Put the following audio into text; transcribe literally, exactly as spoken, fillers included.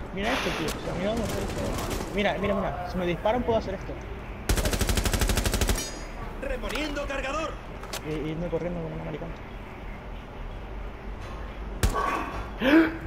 Mira esto, tío. Si a mí vamos a hacer esto. Mira, mira, mira. Si me disparan puedo hacer esto. ¡Reponiendo cargador! Y irme corriendo como un maricón.